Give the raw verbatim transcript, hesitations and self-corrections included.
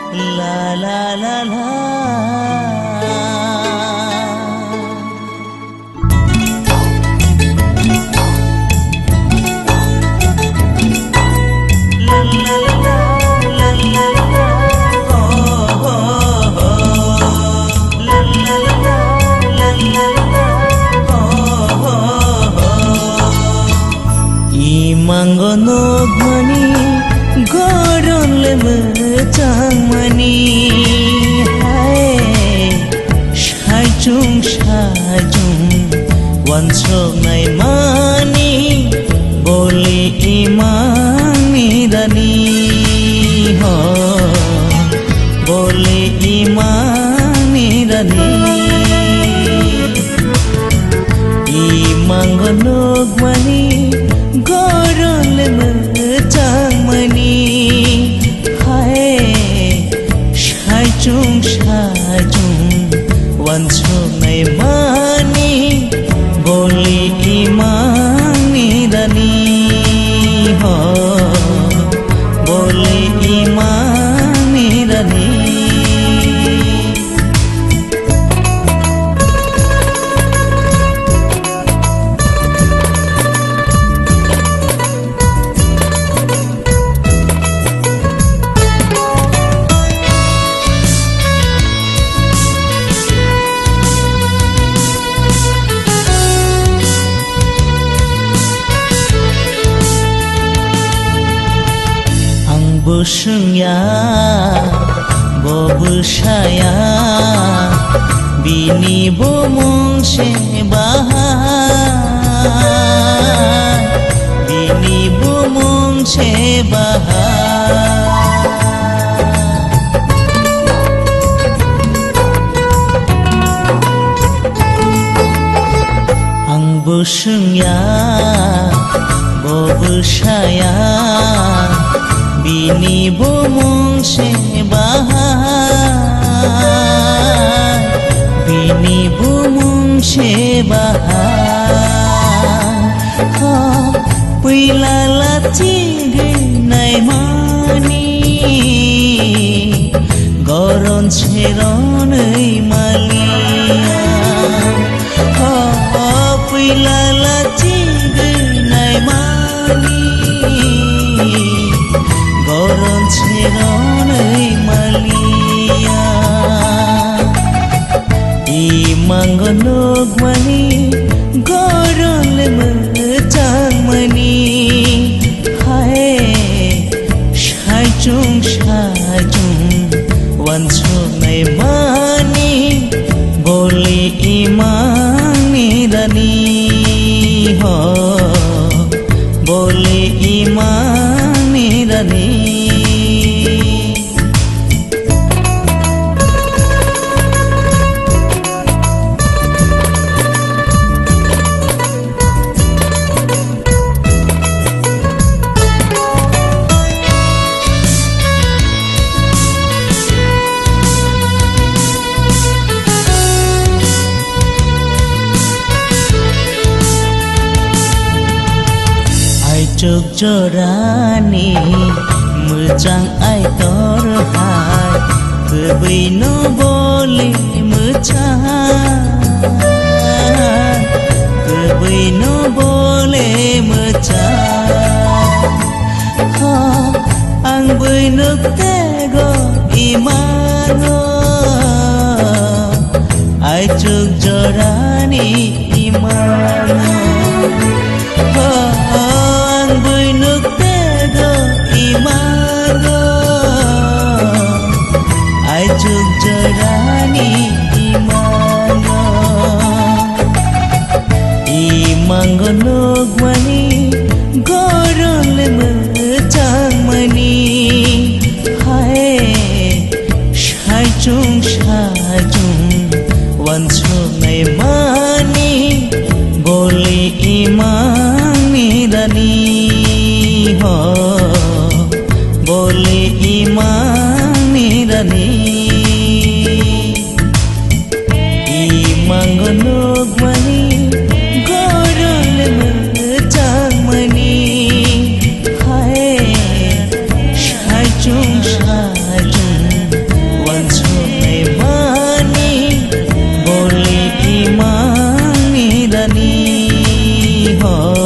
La la la la. Mangonok mani goron leme chang mani hai shai chung shai chung wan sok nai mani boli imani dani ho boli imani dani I mangonok mani goron leme chang mani hai shai chung shai chung wan sok nai mani boli imani dani ho boli imani dani Busung ya, bobu saya, bini bomong sebahar, bini bomong sebahar. Ang busung ya, bobu saya. Bini bomong sebahar, bini bomong sebahar. Oh, pilala tinggi nai mani, goron seron ei malia. Oh, pilala tinggi nai mani. Goron seron ei malia I mangonok mani goron leme chang mani hai shai chung shai chung wan sok nai mani boli imani dani ho boli imani dani Chuk jorani mujang ai tor hai kebai no bole mujang kebai no bole mujang ho ang bui nuk tego imano ai chuk jorani imano ho bui nuk tego imano ai chuk jorani imano I mangonok mani goron leme chang mani hai shai chung shai chung wan sok nai mani boli imani dani ho boli imani dani I mangonok mani goron leme chang mani hai shai chung shai chung हो